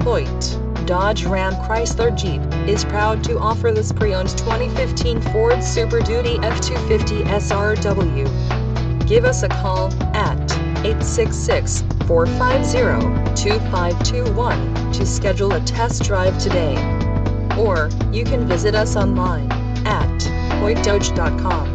Hoyte, Dodge Ram Chrysler Jeep, is proud to offer this pre-owned 2015 Ford Super Duty F-250 SRW. Give us a call at 866-450-2521 to schedule a test drive today. Or, you can visit us online at hoytedodge.com.